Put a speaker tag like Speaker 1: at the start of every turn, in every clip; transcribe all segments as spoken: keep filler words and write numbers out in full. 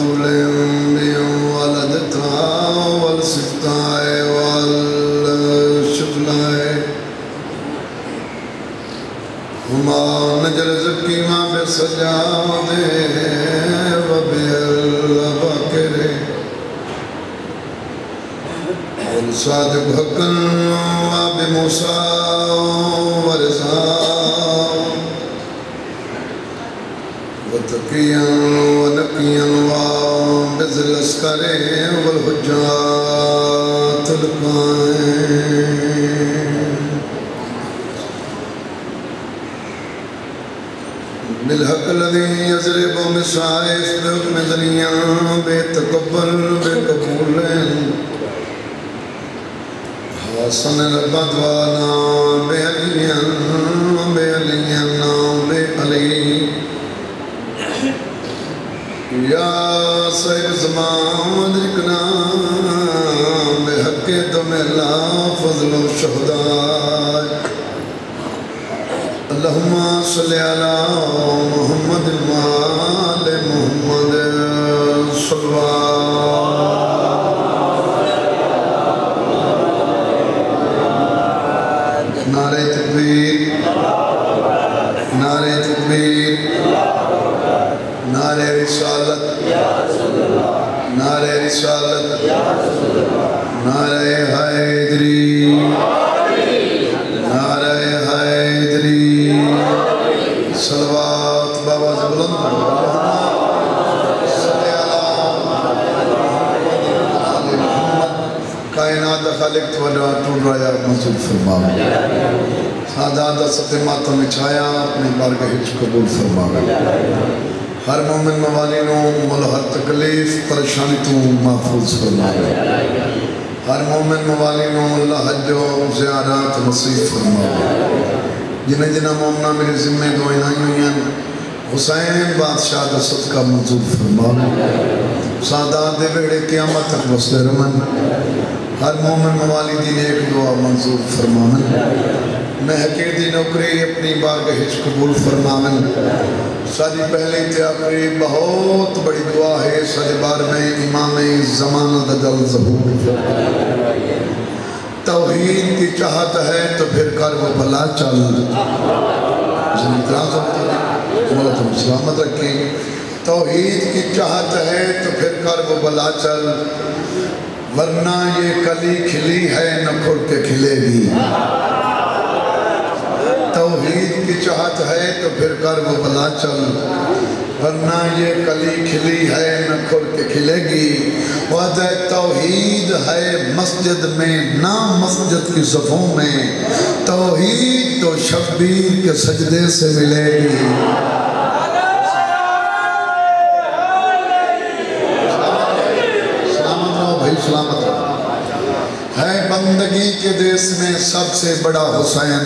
Speaker 1: رسول ولدتها والصفتاء والشفلاء وما نجل زكي ما بسجاده وبالبكر والصادق حقا وبموسى ورزا وتقيا ونقيا وبذل الاسكار والحجات القائم بالحق الذي يضرب مسائف بحكم ذنيا بتقبل بقبول حسن البدوانا بأليا بأليا بألي يا سيد زمان ادركنا بحق دم الله فضل الشهداء اللهم صل على محمد وآل محمد صلى الله نعرہ تکبیر نعرہ تکبیر نعرہ رسالت نعرہ رسالت نعرہ حیدری نعرہ حیدری صلوات بابا سے بلند صلی اللہ محمد کائنات خالق توڑا ٹوڑ رہا یا منظور فرما سادہ ستمات میں چھایا اپنے بارگاہ قبول فرما ہر مومن موالینوں مولا ہر تکلیف پریشانی تو محفوظ فرما ہر مومن موالینوں اللہ حج و زیارات وصیف فرما جنہیں جنہ مومنہ میرے ذمہ دعائیں آئی ہوئی ہیں حسین بادشاہ دا صدقہ منظور فرما سادات دے بیڑے قیامت تک وصل رمن ہر مومن موالی دین ایک دعا منظور فرمامن میں حقیر دی نوکری اپنی بارگاہ قبول فرمامن ساری پہلے تیاکری بہت بڑی دعا ہے ساری بار میں امام زمانہ دا جل ظہور توحید کی چاہت ہے تو پھر کر وہ بھلا چل زندراز ہوتا ہے مولا تم سلامت رکھیں توحید کی چاہت ہے تو پھر کر وہ بھلا چل ورنہ یہ کلی کھلی ہے نہ کھڑ کے کھلے گی توحید کی چاہت ہے تو پھر کر وہ بھلا چل ورنہ یہ کلی کھلی ہے نہ کھڑ کے کھلے گی وعدہ توحید ہے مسجد میں نہ مسجد کی صفوں میں توحید تو شبیر کے سجدے سے ملے گی سلامت ہے بندگی کے دیس میں سب سے بڑا حسین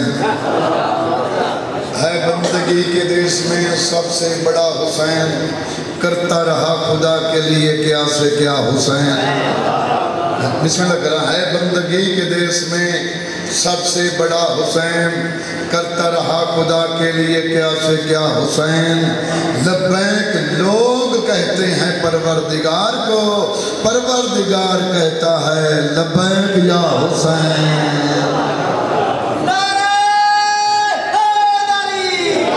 Speaker 1: ہے بندگی کے دیس میں سب سے بڑا حسین کرتا رہا خدا کے لیے کیا سے کیا حسین بسم اللہ کرا ہے بندگی کے دیس میں سب سے بڑا حسین کرتا رہا خدا کے لیے کیا سے کیا حسین لبیک لوگ کہتے ہیں پروردگار کو پروردگار کہتا ہے لبیک یا حسین نعرہ حیدری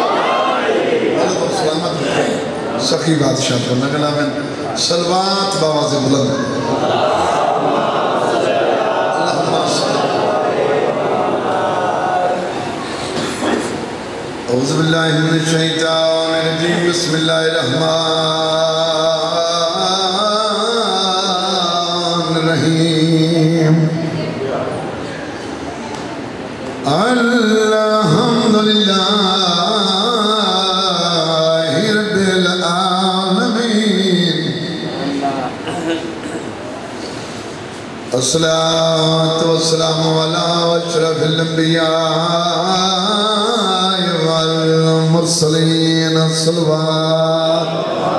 Speaker 1: سلامت سخی بادشاہ کو نگلا میں سلوات باواز بلند اعوذ باللہ من الشیطان الرجیم بسم اللہ الرحمن الرحیم الحمدللہ رب العالمین الصلاة والسلام علی اشرف الانبیاء والمرسلین الصلوات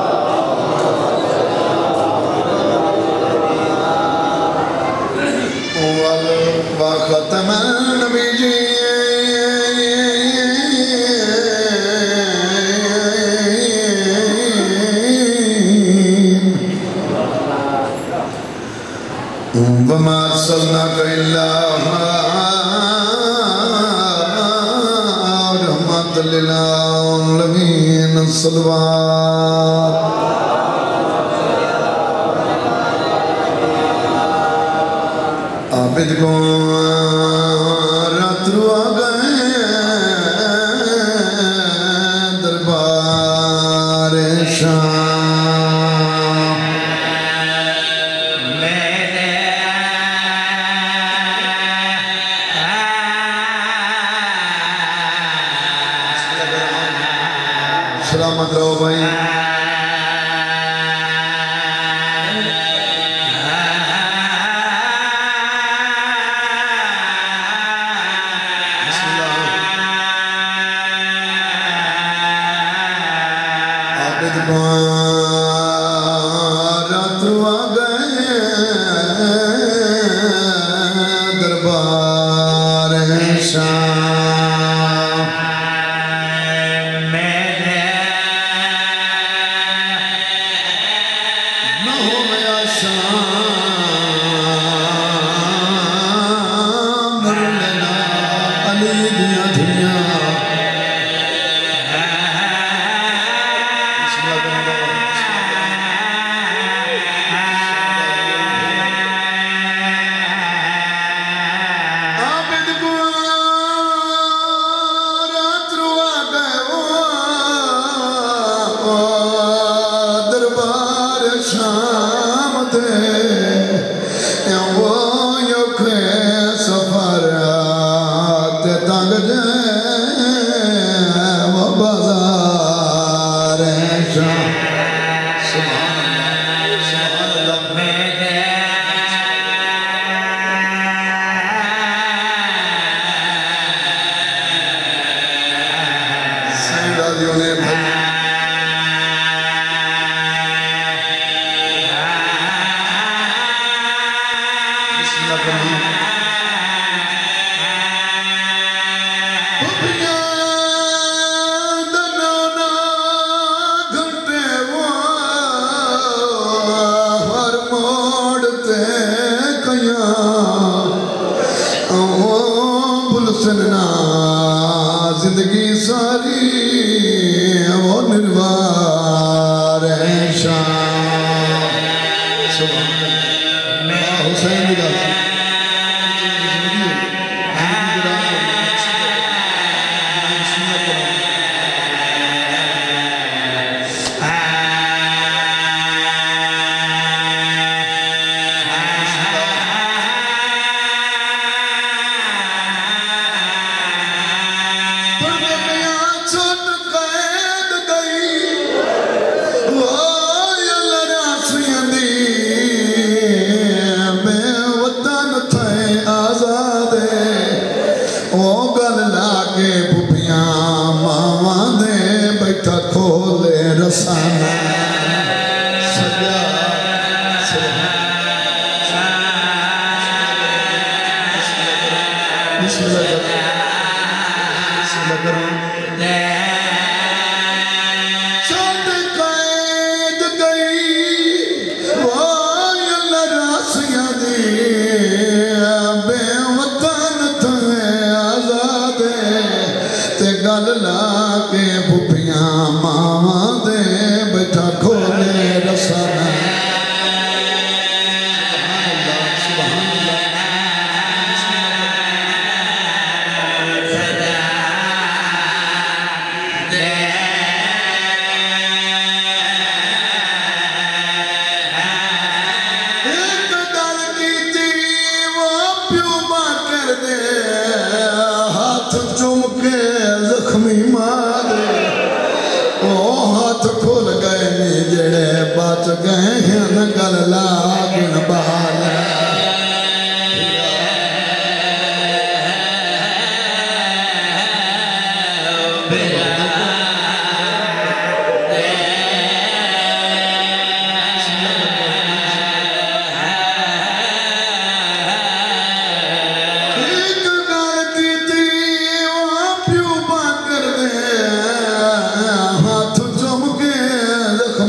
Speaker 1: وختم النبیین أرسلناك إلا رحمة للعالمين الصلوات عابد کو رات رو آ گئے دربار شام سلامت رہو بھائی بسم اللہ عابد بارات رو آ گئے دربار شام شام دے وہ یوک سفر تے تنگ جے وہ بازار شام سبحان اللہ سبحان اللہ سید آدھیوں نے بھائی زندگی ساری وہ نروار شام سبحان اللہ حسین دیگا کھولے رسانہ سجا بسم اللہ بسم اللہ کرو چھوٹ قید گئی وائے اللہ راسیاں دی بے وطن تھے آزادے تے گل لاکے پھپیاں ماں دے بیٹھا کھولے رسانہ سبحان اللہ ایک گل کی تھی وہ پیو ماں کر دے ہاتھ چوم کے زخمی ماں دے ہاتھ کھول گئے نی جڑے بچ گئے ہیں گل لاگن بحال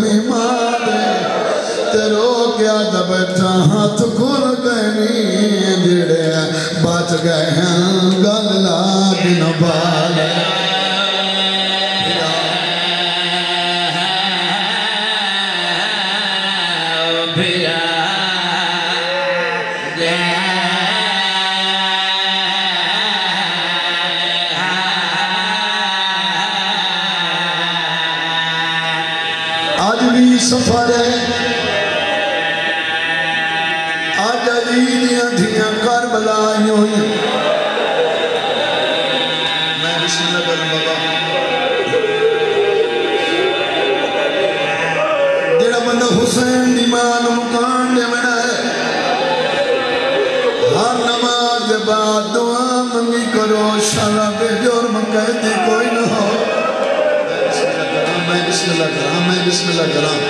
Speaker 1: ہاتھ کھول گئے نی گئے ہیں گل لاگ نبال آج بھی سفر ہے آج علیدیاں دھیاں کربلا آئی ہوئی میں بسم اللہ کروں بابا جیڑا بندہ حسین ایمان مکان دے بنا ہے ہر نماز دے بعد دعا منگی کرو شالا بے جرم قیدی کوئی نہ ہو میں بسم اللہ کرام میں بسم اللہ کرام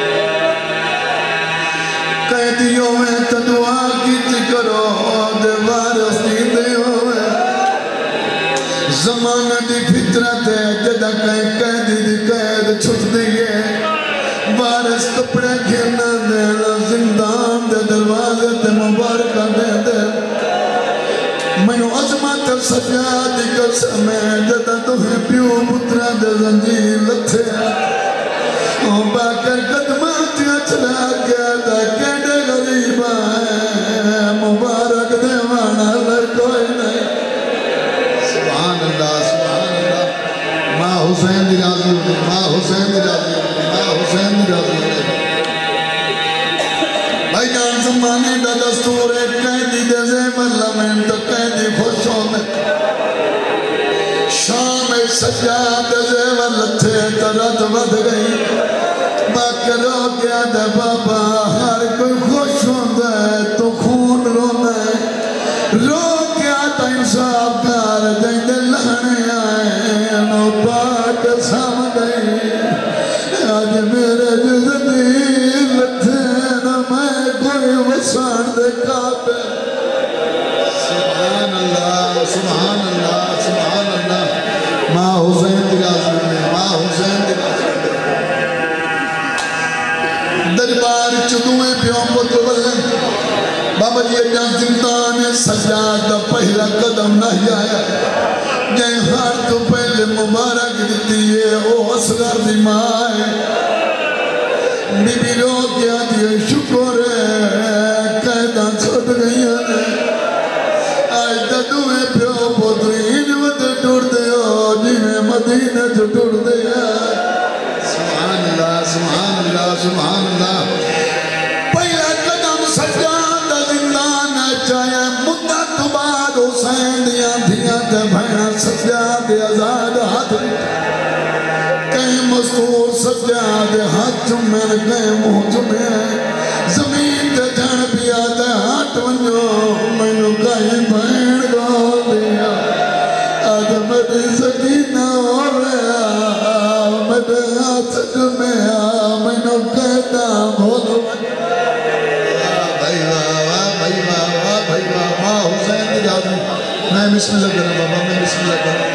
Speaker 1: قیدیوں میں تو دعا کیتی کرو دے وارث دیندے ہوئے زمانہ دی فطرت ہے جدہ کہیں قیدی دی قید چھٹ دیئے وارث کپڑے گھرنا دینا زندان دے دروازے تے مبارکہ دے دے میں عظمت سجاد قسم ہے جدہ تمہیں پیو پترہ دے زنجیر لتھے او باکر قدمات اچھلا گیا دا کیڑے غریب آئے مبارک دیوانا لڑکوئی نہیں سبحان اللہ سبحان اللہ ماں حسین دی راضی ہوئی ماں حسین دی راضی ہوئی ماں حسین دی راضی ہوئی بھائی جان زمانے دا دستور ہے قیدی دے زیبر لمن تو قیدی خوش ہونے شام سجاد دے زیبر لتھے ترد ود گئی باکر ہو گیا دے بابا ہر کوئی خوش ہوندہ ہے تو خون رونا ہے رو گیا تا انصاف کار جائیں دے لہنے آئے نو پاک سام گئی آج میرے جزدی لتھے نہ میں کوئی وسان دے کعبے سبحان اللہ سبحان اللہ سبحان اللہ ماں حسین دی راضی میں ماں حسین دی راضی دربار چدوئے پیوں پتولن بابا جی جان زندان سجاد پہلا قدم نہیں آیا جائیں ہر تو پہلے مبارک دیتی ہے او اصغر دی ماں ہے بی بی رو کیا دیئے شکر ہے قیدہ چھوٹ گئی ہے آج ددوئے پیوں پترین ودے ٹوڑ دے ہو جنہیں مدینہ جو ٹوڑ دے سبحان اللہ سبحان اللہ سبحان اللہ پہلا قدم سجاد زندان چاہے مدت بعد حسین دیا دیا تے بھینا سجاد آزاد ہاتھ کہیں مستور سجاد ہاتھ چمین کہیں منہ چمین زمین تے جھن بھی آتے ہاتھ ونجو مینو کہیں بھین گو دیا آدم دی سکینہ ہو رہا میرے ہاتھ جمعہ مینو کہتا بھولو بھائی واہ بھائی واہ واہ بھائی واہ ماں حسین دی راضی میں بسم اللہ کروں بابا میں بسم اللہ کروں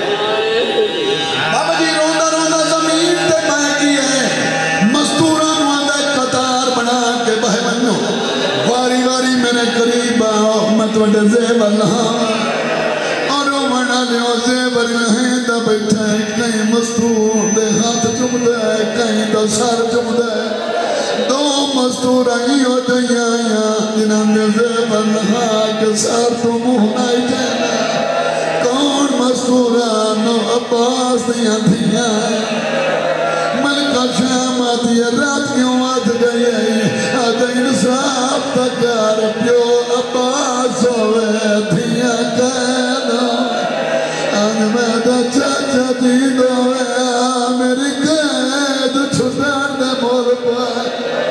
Speaker 1: بابا جی روندہ روندہ زمین تے میں کیے مستوران واندہ قطار بنا کے بہے بنو واری واری میرے قریب آؤ مت وڈے زیب اللہ اور رومنا لیو زیب اللہ دا بیٹھا ہے کہیں مستور دے ہاتھ چم دے کہیں دا سار چم دے دو مستور آئی ہو جائیں آیا جنہاں دے زیب اللہ کے سار تو مہنائی جائنا کون مستورانو عباس دیاں دیاں ملکہ شام آتی ہے رات کیوں آت گئی ہے آدھا انصاف تکار پیو عباس ہوئے دیاں کہنا آن میں دا چاچا دی دوئے میری قید چھٹار دے مول پائے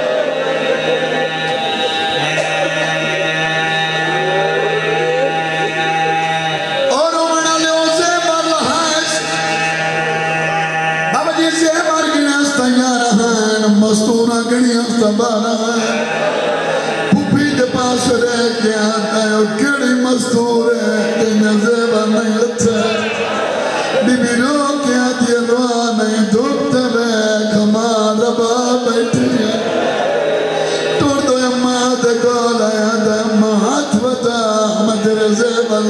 Speaker 1: اور امنا لے اسے بر لحائش بابا جی سے بار گنے ہستا یارا ہیں مستورہ گنی ہستا بارا ہیں پھوپی دے پاس رہ کے آتا ہے اور کڑی مستور ہے تینے زیبہ نہیں لتا بی بی رو کیا دیا دعا نہیں دھوکتے بے کھما ربا بیٹھی ہے ٹوڑ دو اممہ دے گولا یا دے اممہ ہاتھ بتا مدر زیبہ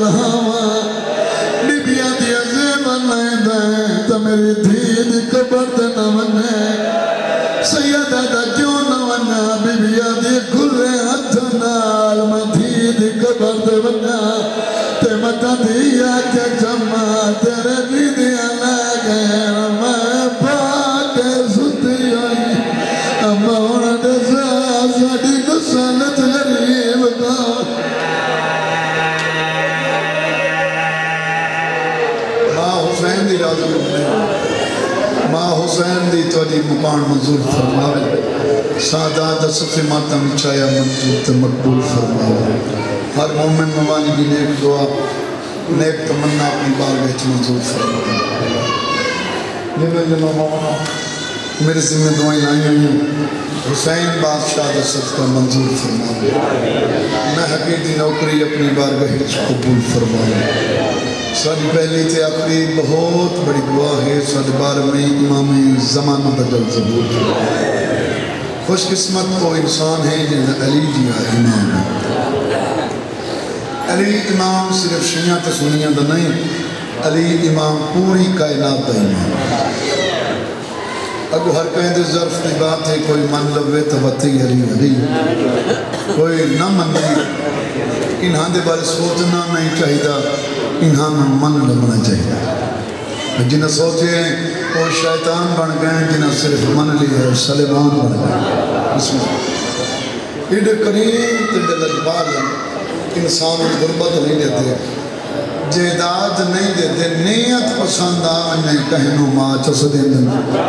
Speaker 1: توڑی مکان منظور فرماوے سعادات صفی ماتم چایا منظور تے مقبول فرماوے ہر مومن موانی کی نیک دعا نیک تمنا اپنی بارگاہ چ منظور فرماوے جنہوں جنہوں مومنوں میرے ذمہ دعائیں لائی ہیں حسین بادشاہ دا صدقہ منظور فرماوے میں حقیقی نوکری اپنی بارگاہ چ قبول فرماوے ساری پہلی تے آخری بہت بڑی دعا ہے ساری بار میں امام زمانہ بدل ضبور خوش قسمت وہ انسان ہے جنہیں علی جی امام ہے علی امام صرف شیعہ تے سنیاں دا نہیں علی امام پوری کائنات دا امام اگو ہر کہیں دے ظرف کی بات ہے کوئی من لوے توتی علی علی کوئی نہ من لی انہاں دے بارے سوچنا نہیں چاہیدہ انہاں میں من لگنا چاہیے جنہیں سوچے ہیں وہ شیطان بن گئے جنہیں صرف من لی ہے سلیمان بن گئے اس میں ایڈے کریم تیڈے لجبال انسان غربت نہیں دیتے جیداد نہیں دیتے نیت پسند آنے کہنو ماں چس دیں دیں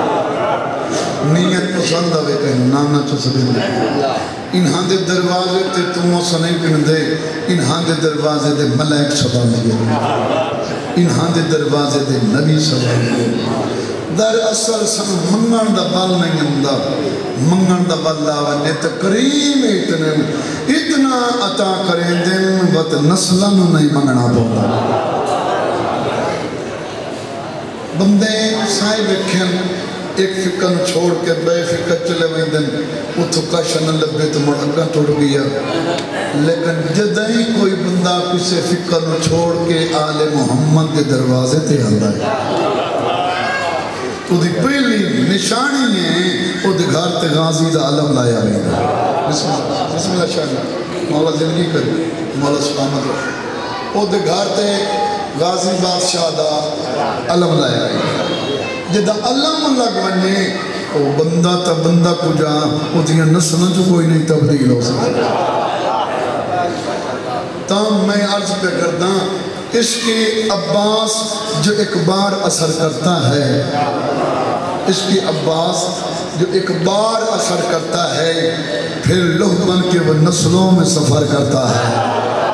Speaker 1: نیت پسند آوے کہنو نانا چس دیں دیں انہاں دے دروازے تے تمہوں سے نہیں پن دے انہاں دے دروازے دے ملائک صدا لگے انہاں دے دروازے دے نبی صدا لگے در اصل سن منگن دا بال نہیں ہمدا منگن دا بال لاوہ نیت کریم اتنے اتنا عطا کریں دن وقت نسلن نہیں منگنا پودا بندے سائے بکھن ایک فکر چھوڑ کے بے فکر چلے ہوئے دن اتھو کاشن لبے تو مڑ اگا ٹوڑ گیا لیکن جدہی کوئی بندہ کسے فکر چھوڑ کے آل محمد کے دروازے تے آندہ ہے تو دی پہلی نشانی ہے وہ دی گھار تے غازی دا علم لایا گئی بسم اللہ بسم اللہ شاہد مولا زندگی کر مولا سلامت رہا وہ دی گھار تے غازی بادشاہ دا علم لایا گئی جدہ علم لگ بنے وہ بندہ تا بندہ کو جا وہ دیاں نسلوں جو کوئی نہیں تبدیل ہو سکتا تاہم میں عرض پہ کردہ اس کی عباس جو ایک بار اثر کرتا ہے اس کی عباس جو ایک بار اثر کرتا ہے پھر لوہ بن کے وہ نسلوں میں سفر کرتا ہے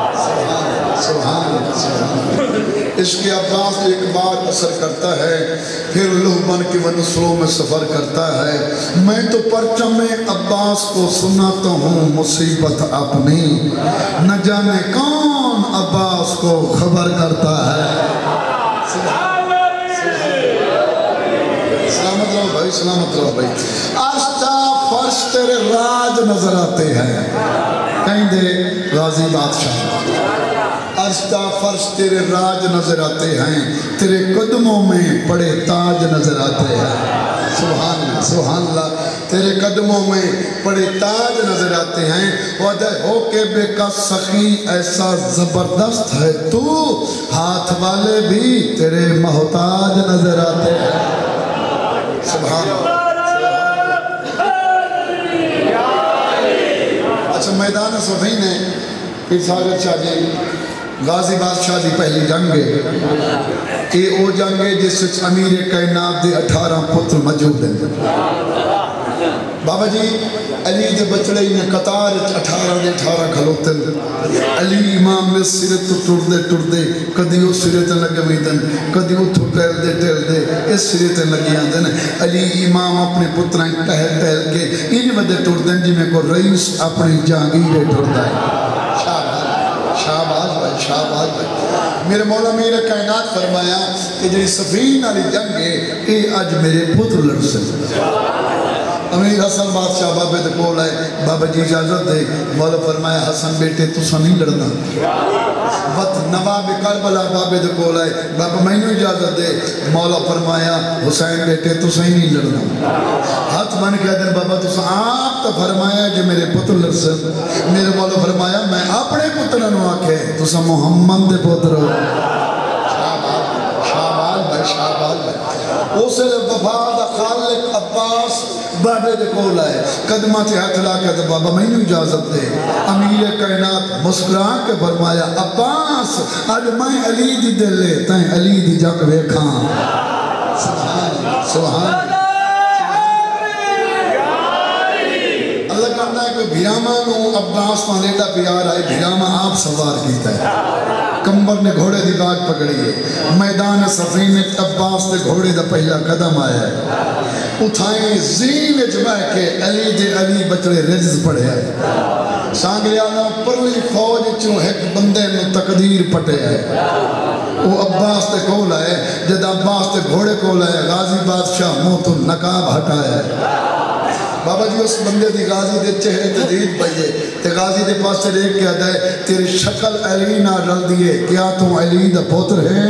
Speaker 1: سبحان سبحان اس کے عباس جو ایک بار اثر کرتا ہے پھر لوہ بن کے وہ نسلوں میں سفر کرتا ہے میں تو پرچم عباس کو سناتا ہوں مصیبت اپنی نہ جانے کون عباس کو خبر کرتا ہے سلامت رہو بھائی سلامت رہو بھائی آستہ فرش تیرے راج نظر آتے ہیں کہیں دے غازی بادشاہ آستہ فرش تیرے راج نظر آتے ہیں تیرے قدموں میں بڑے تاج نظر آتے ہیں سبحان اللہ سبحان اللہ تیرے قدموں میں بڑے تاج نظر آتے ہیں وعدہ ہو کے بے کا سخی ایسا زبردست ہے تو ہاتھ والے بھی تیرے محتاج نظر آتے ہیں سبحان اللہ اچھا میدان صفین ہے پھر ساگر چاہیے غازی بادشاہ دی پہلی جنگ ہے اے او جنگ ہے جس سے امیر کائنات دے اٹھارہ پتر موجود ہیں بابا جی علی دے بچڑے نے قطار اٹھارہ دے اٹھارہ کھلوتے علی امام نے سرے تو ٹوڑ دے ٹوڑ دے کدی وہ سرے تے لگے ہوئی دن کدی وہ تو ٹہل دے ٹہل دے اس سرے تے لگی آن دن علی امام اپنے پترائیں ٹہل ٹہل کے ان ودے ٹوڑ دن جی میں کو رئیس اپنی جانگیرے ٹوڑ دائیں شاہباز بھائی شاہباز بھائی میرے مولا میرے کائنات فرمایا کہ جنہی سفین علی جنگ ہے اے آج میرے پتر لڑ سکتے امیر حسن بادشاہ بابے دے کول ہے بابا جی اجازت دے مولا فرمایا حسن بیٹے تو سا نہیں لڑنا وقت نواب کربلا بابے دے کول ہے بابا میں نے اجازت دے مولا فرمایا حسین بیٹے تو سا ہی نہیں لڑنا ہاتھ بن کے دن بابا تو سا آپ تو فرمایا جو میرے پتر لڑ سکتے میرے مولا فرمایا میں اپنے پتر نو آکے تو سا محمد دے پتر ہو شاہباز بھائی شاہباز بھائی اسے وفا دا خالق عباس بابے دے کول آئے قدمہ سے ہاتھ لا کے دے بابا میں نے اجازت دے امیر کائنات مسکران کے فرمایا عباس آج میں علی دی دل لے تائیں علی دی جاک ویکھاں سبحان سبحان بھیراما نو عباس نال ایڈا پیار آئے بھیراما آپ سوار کیتا ہے کمبر نے گھوڑے دی باگ پکڑی ہے میدان صفین عباس دے گھوڑے دا پہلا قدم آیا ہے اتھائیں زین جبہ کے علی دے علی بچڑے رجز پڑے ہے سانگریانا پرلی فوج چوں ایک بندے نے تقدیر پٹے ہے وہ عباس تے کول آئے جد عباس تے گھوڑے کول آئے غازی بادشاہ موت و نقاب ہٹایا ہے بابا جی اس بندے دی غازی دے چہرے تدید پہیے تے غازی دے پاس سے دیکھ کے آتا ہے تیری شکل علی نہ ڈل دیئے کیا تم علی دا پوتر ہے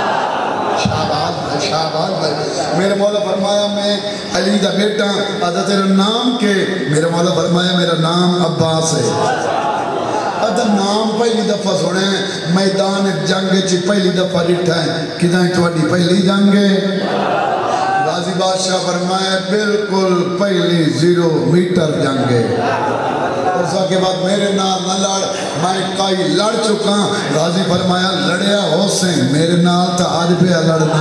Speaker 1: شہباز شہباز بھائی میرے مولا فرمایا میں علی دا بیٹا آدھا تیرا نام کے میرے مولا فرمایا میرا نام عباس ہے آدھا نام پہلی دفعہ سنے میدان جنگ چی پہلی دفعہ ڈٹھا ہے کدھائیں تواڈی پہلی جنگ ہے غازی بادشاہ فرمایا بالکل پہلی زیرو میٹر جنگے اس کے بعد میرے نال نہ لڑ میں کئی لڑ چکا غازی فرمایا لڑیا ہو سے میرے نال تا آج پہ لڑنا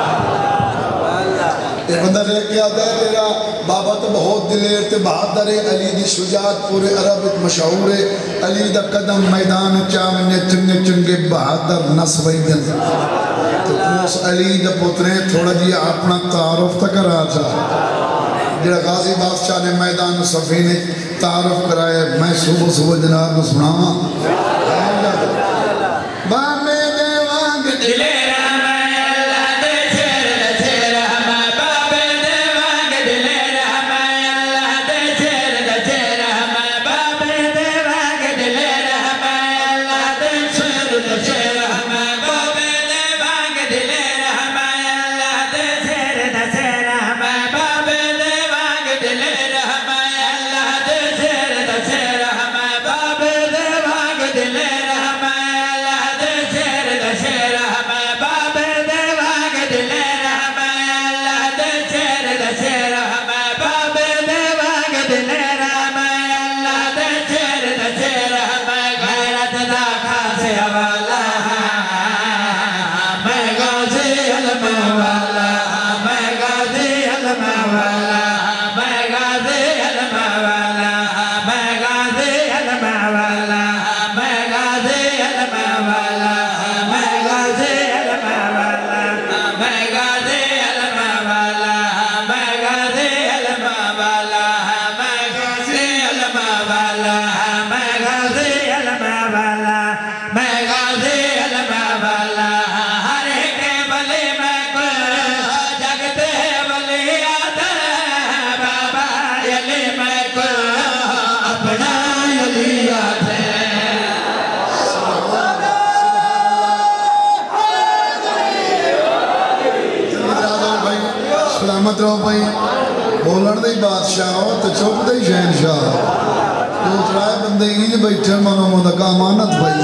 Speaker 1: یہ بندہ لے کے آتا ہے تیرا بابا تو بہت دلیر تے بہادر ہے علی دی شجاعت پورے عرب مشہور ہے علی دا قدم میدان چامنے چنگے چنگے بہادر نسوئی دن تو اس علی دا پترے تھوڑا جی اپنا تعارف تک کرا چاہ جڑا غازی بادشاہ نے میدان صفینے تعارف کرائے میں صبح صبح جناب کو سناوا بامے دے وانگ دلے رہو بھائی بولن دے بادشاہ ہو تو چپ دے شہنشاہ دوسرا بندے ہی بیٹھے منو مدکا امانت بھائی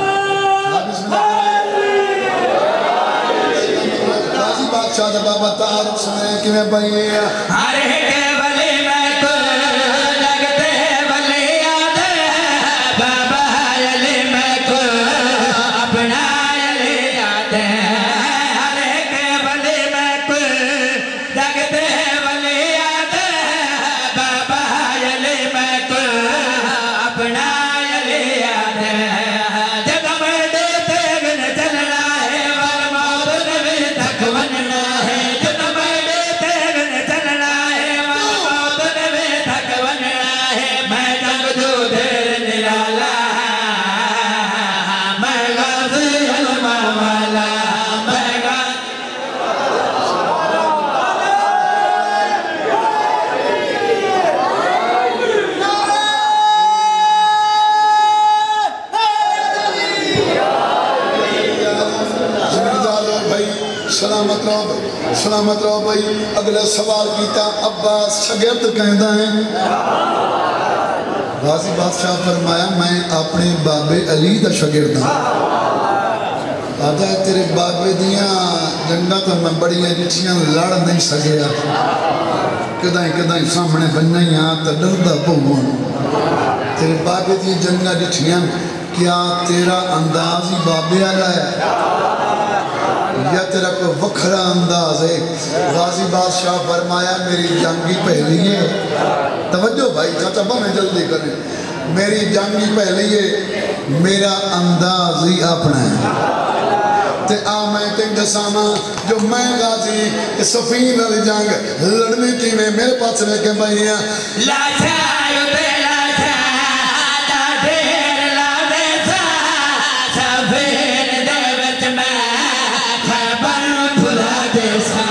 Speaker 1: غازی بادشاہ دا بابا تعارف سنے کہ میں بھائی ہر کے ولی میں کو لگتے ولی یاد بابا علی میں کو اپنا علی یاد ہر کے ولی میں کو لگتے ولی یاد بابا علی میں کو اپنا علی یاد جب میں دیتے گن چلنا ہے والموت نبی تک وننا ہے جب میں دیتے گن چلنا ہے والموت نبی تک وننا ہے میں جنگ جو دیر نرالا میں غازی علمہ والا میں غازی سلامت رہو سلامت رہو بھائی اگلے سوال کیتا عباس شگرد کہندہ ہیں غازی بادشاہ فرمایا میں اپنے بابے علی دا شگرد ہوں آتا ہے تیرے بابے دیاں جنگا تو میں بڑی جٹیاں لڑ نہیں سکیا کدائیں کدائیں سامنے بنائیاں تا ڈردہ بہون تیرے بابے دیاں جنگا جٹیاں کیا تیرا اندازی بابے آلہ ہے یا تیرا کوئی وکھرا انداز ہے؟ غازی بادشاہ فرمایا میری جنگی پہلی ہے، توجہ بھائی خطبہ میں جلدی کریں، میری جنگی پہلی ہے، میرا انداز ہی اپنا ہے، تے آ میں تین دساما جو میں غازی سفین علی جنگ لڑنی تھی میں میرے پاس میں کہ بھائی ہیں
Speaker 2: لا چھائیو دے لا چھائیو دیر لا دے سا سفین دے وچ میں خیبر بھلا دے سا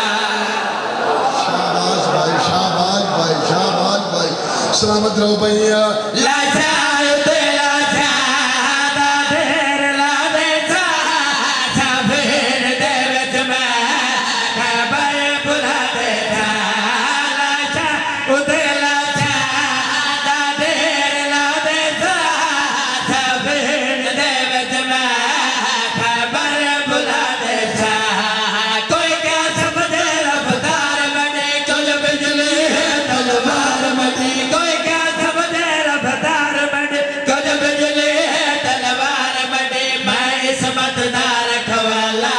Speaker 1: شاباش بھائی شاباش بھائی شاباش بھائی سلامت رہو بھائیہ
Speaker 2: لا چھائیو دے لا چھائیو دیر لا دے سا سفین دے وچ میں خیبر بھلا دے سا لا چھائیو دے لا چھائیو دیر لا دے سا سفین دے وچ میں خیبر بھلا دے سا کوئی کیا سمجھے رفتار بڑے کل بجلی ہے تلوار بڑی کوئی کیا سمجھے رفتار بڑے کل بجلی ہے تلوار بڑی میں عصمت نہ رکھوالا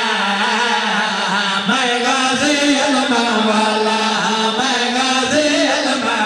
Speaker 2: میں غازی علمہ والا میں غازی علمہ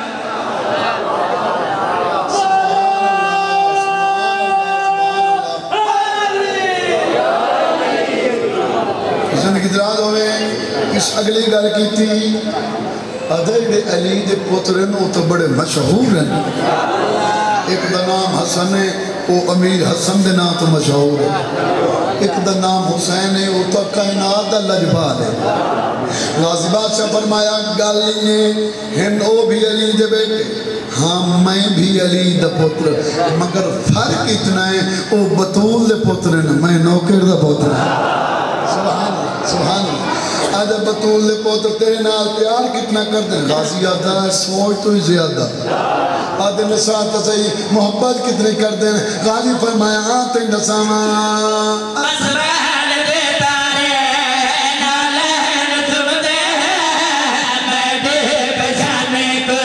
Speaker 1: زندگی دراز ہوئے اس اگلی گل کی تھی ادھر علی دے پترن وہ تو بڑے مشہور ہیں، ایک دا نام حسن ہے وہ امیر حسن دے نام تو مشہور ہے، ایک دا نام حسین ہے وہ تو کائنات دا لجبال ہے۔ غازی بادشاہ فرمایا گل یہ ہن او بھی علی دے بیٹے ہاں میں بھی علی دا پتر مگر فرق اتنا ہے او بطول دے پتر ہیں میں نوکر دا پتر ہیں۔ سبحان اللہ سبحان اللہ آدھا بطول دے پوتر تیرے نال پیار کتنا کر دیں غازی آدھا سوچ تو ہی زیادہ آدھے نسات صحیح محبت کتنے کر دیں غازی فرمایا آتے نساما
Speaker 2: اسبحان دے تارے نالین تم دے میں دے بجانے کو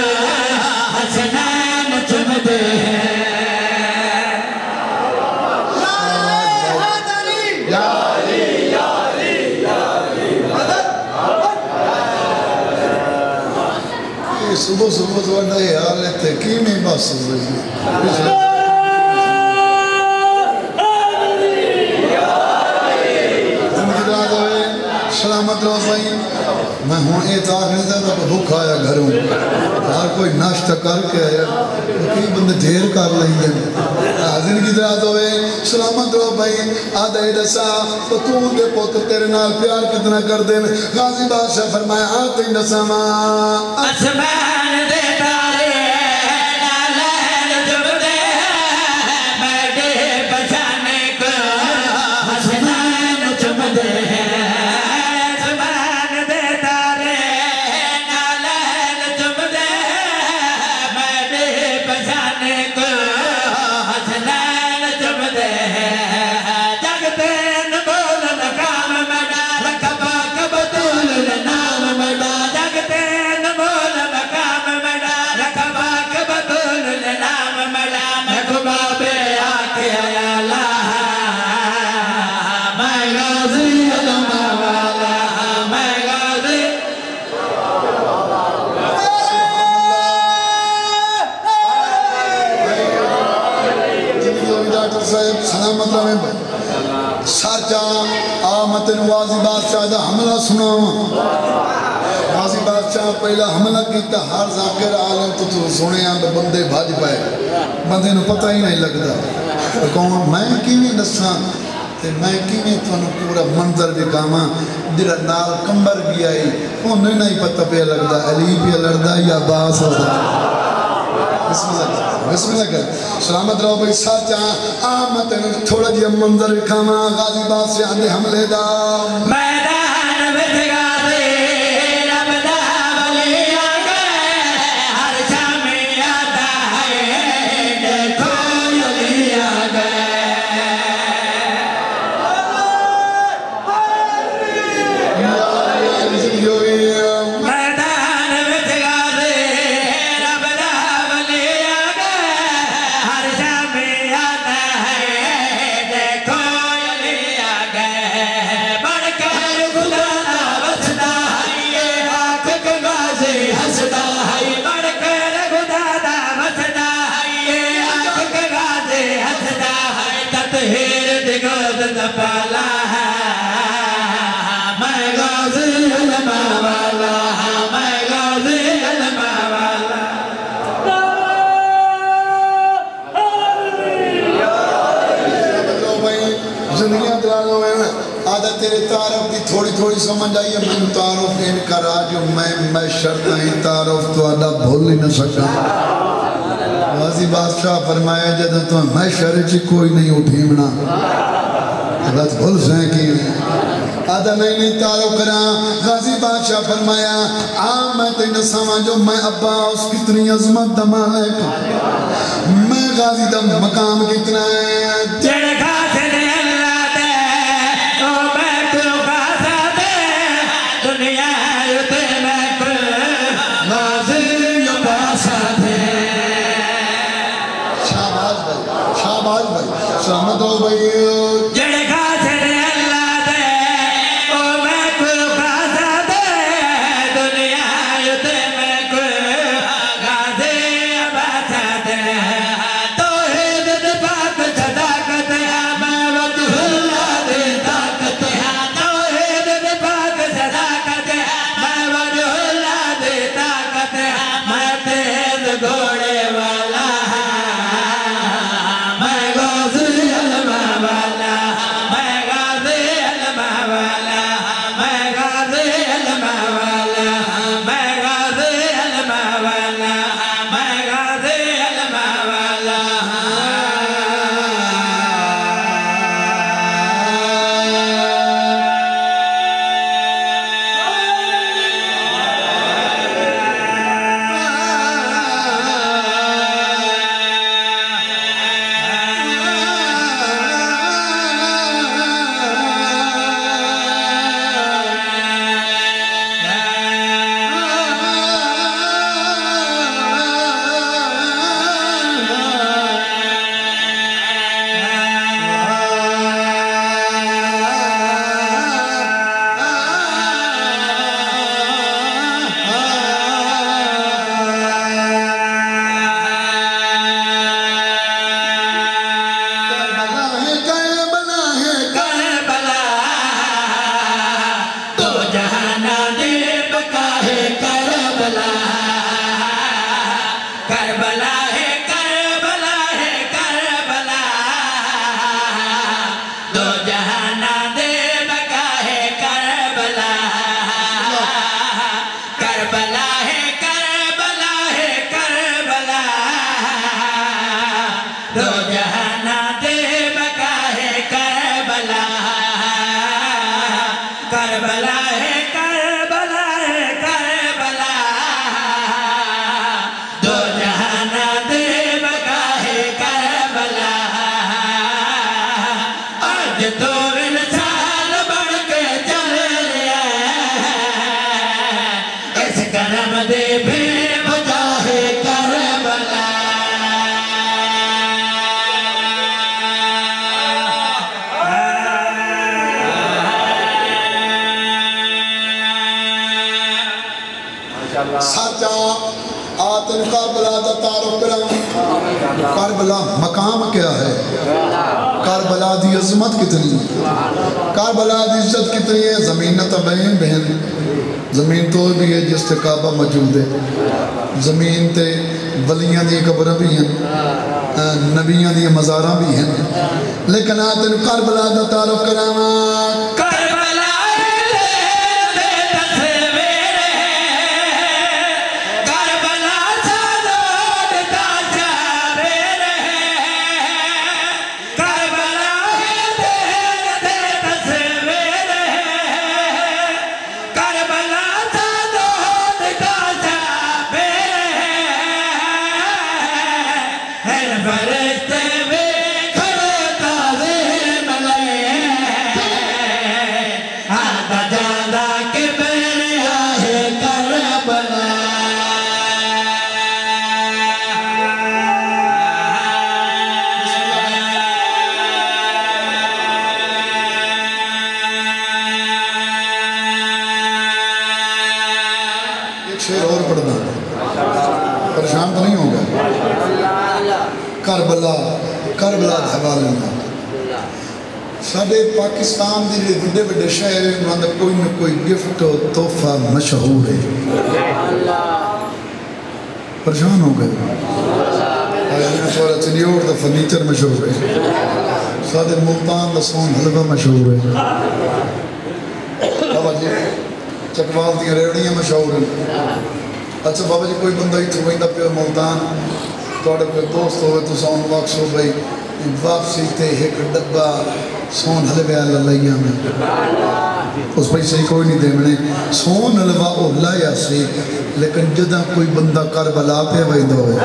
Speaker 2: حسنان تم دے
Speaker 1: صبح صبح تو انہا یہ حالت ہے کی میں بس سلامت رہو بھائی میں ہوں اعتاق نہیں تھا تو بھوک آیا گھروں ہر کوئی ناشتہ کر کے آیا کئی بندے دھیر کر لیں گے زندگی درات ہوئے سلامت رہو بھائی آدھا ہی دسا بطول دے پوتر تیرے نال پیار کتنا کر دیں غازی بادشاہ فرمایا آتے ہی دسا ماں
Speaker 2: اسبحان دے تارے نالین تم دے میں دے بجانے کو حسنان تم دے
Speaker 1: سلامت رہے بھائی سارچہ آمت نوازی بادشاہ دا حملہ سنا غازی بادشاہ پہلا حملہ کیتا ہر ذاکر عالم تو تو سنے آن بندے بھاج پائے بندے نو پتہ ہی نہیں لگتا کون میں کیویں نساں تے میں کیویں تو پورا منظر دکھاواں جڑا نال کمبر بھی آئی انہیں نہیں پتہ پہ لگتا علی پہ لڑدا یا باس ہوتا بسم اللہ بسم اللہ کر سلامت رہو بھائی ساتھ جہاں آمد تھوڑا جی منظر کھاما غازی بادشاہ دے حملے دا
Speaker 2: میدان وچ غازی رب دا ولی آ گئے ہر شامی آتا ہے دیکھو علی آ گئے میدان وچ غازی رب دا ولی آ گئے ہر شامی آتا ہے دیکھو علی آ گئے
Speaker 1: میں شرط ہی تعارف تو آدھا بھول ہی نہ سکا غازی بادشاہ فرمایا جدہ تو میں شرط کوئی نہیں اٹھیمنا بس بھول سہیں کی آدھا نہیں نہیں تعارف کرا غازی بادشاہ فرمایا آم میں تینا سمجھو میں عباس کتنی عظمت دمالک میں غازی دم مقام کتنا ہے
Speaker 2: جڑکا سے دے اللہ دے او میں تو خاصا دے دنیا یوتے میں کل غازی عباسا دے
Speaker 1: شاباز بھائی شاباز بھائی سلامت ہو بھائی
Speaker 2: جڑکا سے دے اللہ دے او میں کل خاصا دے دنیا یوتے میں کل غازی عباسا دے توحید دے پاک صداقت ہے میں وجہ اللہ دے طاقت ہے توحید دے پاک صداقت ہے میں وجہ اللہ دے طاقت ہے میں تیز گھوڑے والا میں غازی علمہ والا میں غازی علمہ والا میں غازی علمہ والا میں غازی علمہ والا میں غازی علمہ والا
Speaker 1: کربلا ہے کربلا ہے
Speaker 2: کربلا تو جہانا دے بکا ہے کربلا کربلا ہے کربلا ہے کربلا تو جہانا دے بکا ہے کربلا کربلا ہے کربلا ہے کربلا تو جہانا دے بکا ہے کربلا کربلا ہے کربلا ہے کربلا دو جہانا دے بکا ہے کربلا آج تو انسان بڑھ کے چل لیا اس کرم دے بھی بجا ہے کربلا
Speaker 1: سچا آتن کربلا دا تعارف کرا کربلا مقام کیا ہے کربلا دی عظمت کتنی کربلا دی عزت کتنی ہے زمین نہ تبین بہن زمین تو بھی ہے جس تے کعبہ موجود ہے زمین تے ولیاں دی قبر بھی ہیں نبیاں دی مزاراں بھی ہیں لیکن آتن کربلا دا تعارف کرا
Speaker 2: کربلا دے تصویر کربلا سادود دا جابر کربلا دے تصویر کربلا سادود دا جابر ہر فرشتے بھی کھڑے تعظیم لے آدھا جاندہ کے بین آئے کربلا
Speaker 1: ایک شعر اور پڑھنا پریشان تو نہیں ہوگا کربلا کربلا دا حوالے میں ساڑھے پاکستان دی جڑے بڑے بڑے شہر ہیں انہوں نے کوئی نہ کوئی گفٹ و تحفہ مشہور ہے پریشان ہو گئے آئے تھوڑا چنیور دا فرنیچر مشہور ہے ساڑھے ملتان دا سون حلوہ مشہور ہے بابا جی چکوال دیا ریڑیاں مشہور ہیں اچھا بابا جی کوئی بندہ ہی تو بہندہ پیو ملتان توڑے کوئی دوست ہوئے تو سون واقس ہو بھئی واپسی تے ایک ڈبا سون حلوے اللہ لیا میں اس پر سے کوئی نہیں دے منے سون حلوہ اولا یا سی لیکن جدہ کوئی بندہ کربلا پہ ویدہ ہوئے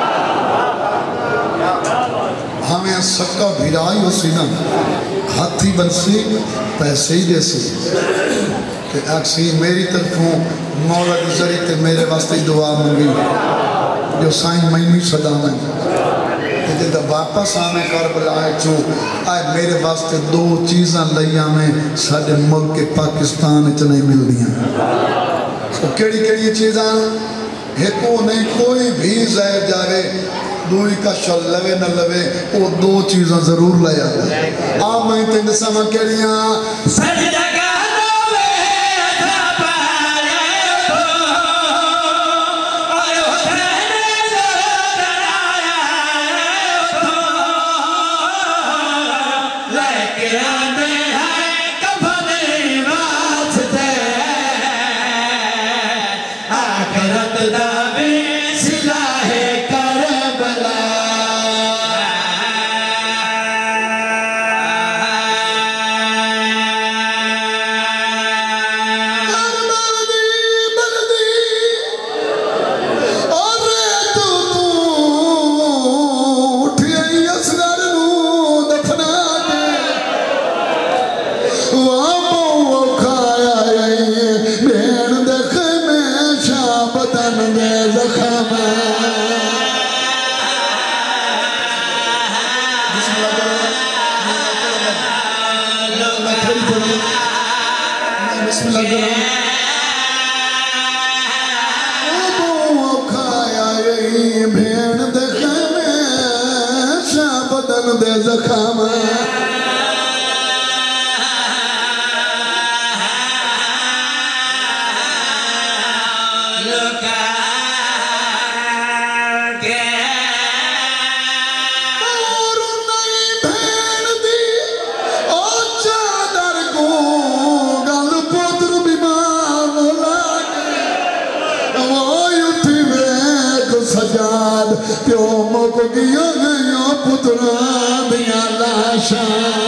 Speaker 1: ہمیں سکا بھیرائی ہو سی نا ہاتھی بنسی پیسے ہی دے سی کہ اکسی میری طرفوں مولا دی ذریعے تے میرے واسطے دعا منگی جو سائن مہینی صدا میں کہ جب واپس آنے کربلا آئے چو آئے میرے واسطے دو چیزاں لئی آمیں ساڑھے ملک پاکستان چنے مل دیا تو کیڑی کیڑی چیزاں ہیکو نہیں کوئی بھی زہر جاوے دوئی کا شل لوے نہ لوے وہ دو چیزاں ضرور لے آئے آپ میں تین سمجھ کریاں
Speaker 2: سجدہ کا نوے تھا پارے تو اور حسین زودر آیا تو لیکن آنے ہیں کفنی واسطے آخرت دا بھی سلاح کربلا
Speaker 1: زخم پیو موکو گیا گیا پتران دیا لاشا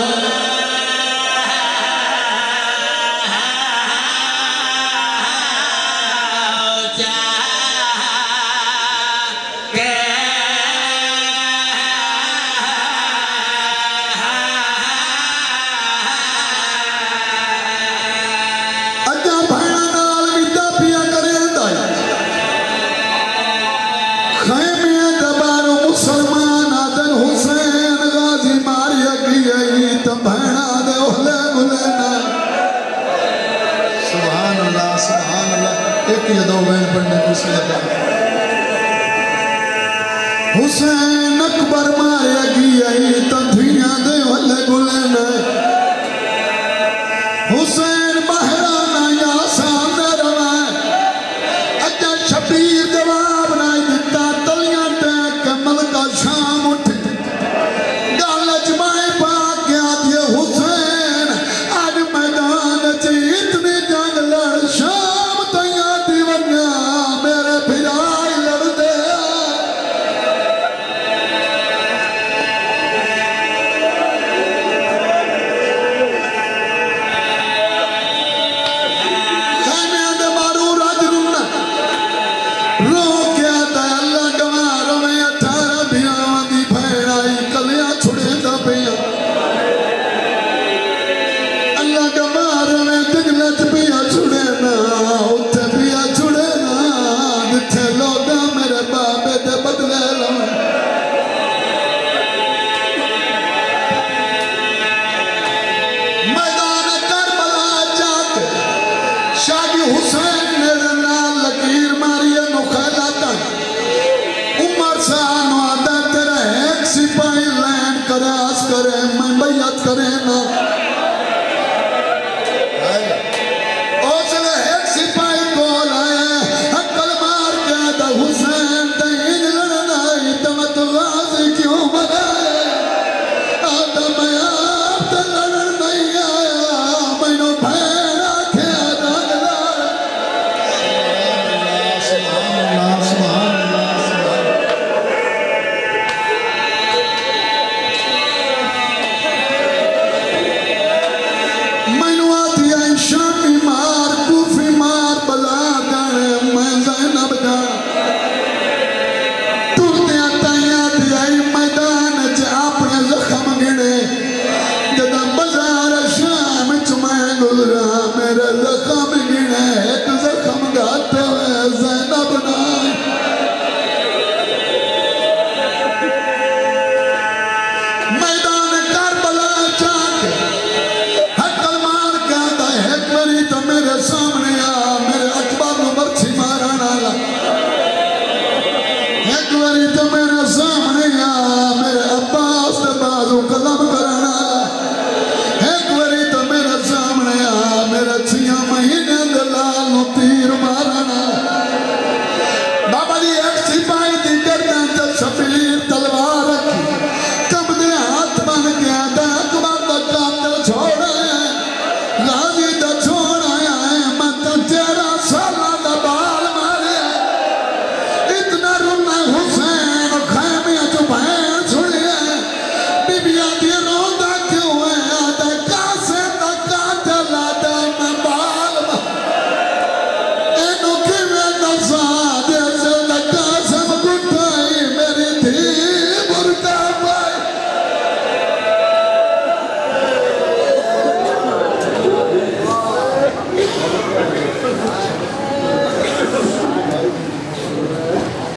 Speaker 1: حسین اکبر ماریا گئی تدھیاں دے والے گلن حسین بہرانا یا سامنے روائے اجا شبیر جواب نائی دیتا تلیاں تے کمل کا شام اٹھ گال اجمائے پاک کیا دیا حسین آج میدان چی اتنی جنگ لڑ شام تیاں دیونیا میرے بھرائی لڑ دے رو